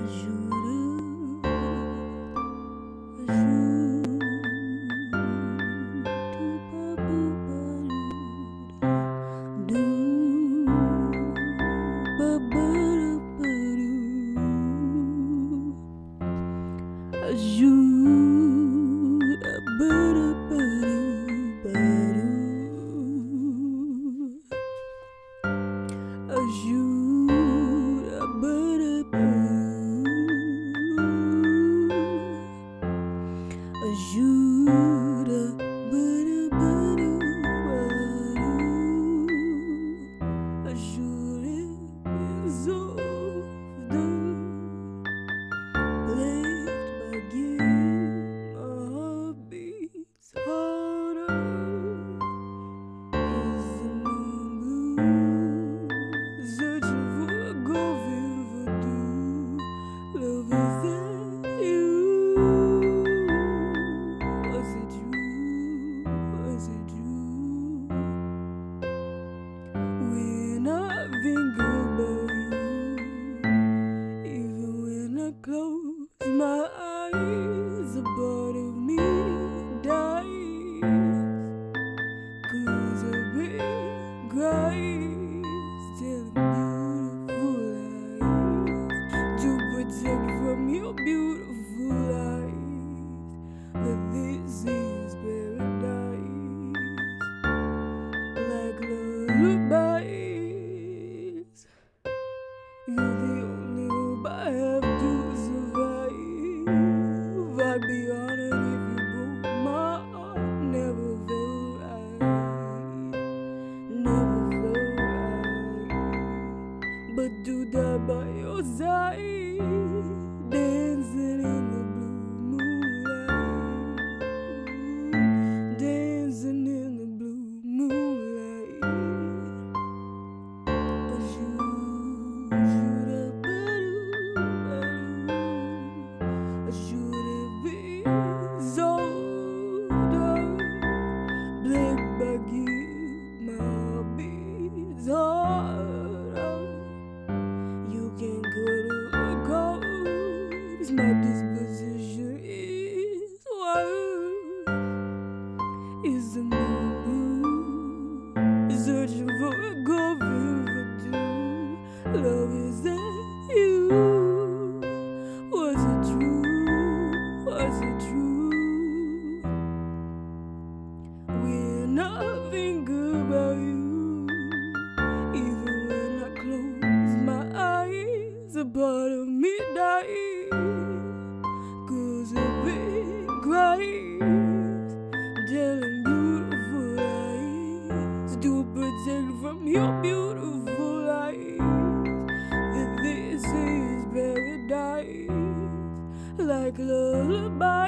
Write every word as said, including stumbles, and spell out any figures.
Lullabies. You're the only hope I have to survive. I'd be honored if you broke my heart. Never felt right, never felt right. But to die by your side, dancing in the blue moonlight, dancing in the blue moonlight. You can cuddle a ghost. My disposition is wild. Is the moon blue? Searching for a coffin for two. Love, is that you? Was it true? Was it true? We're nothing good about you. A part of me dies, 'cause I've been cries, telling beautiful lies to protect from your beautiful eyes. That this is paradise, like lullaby.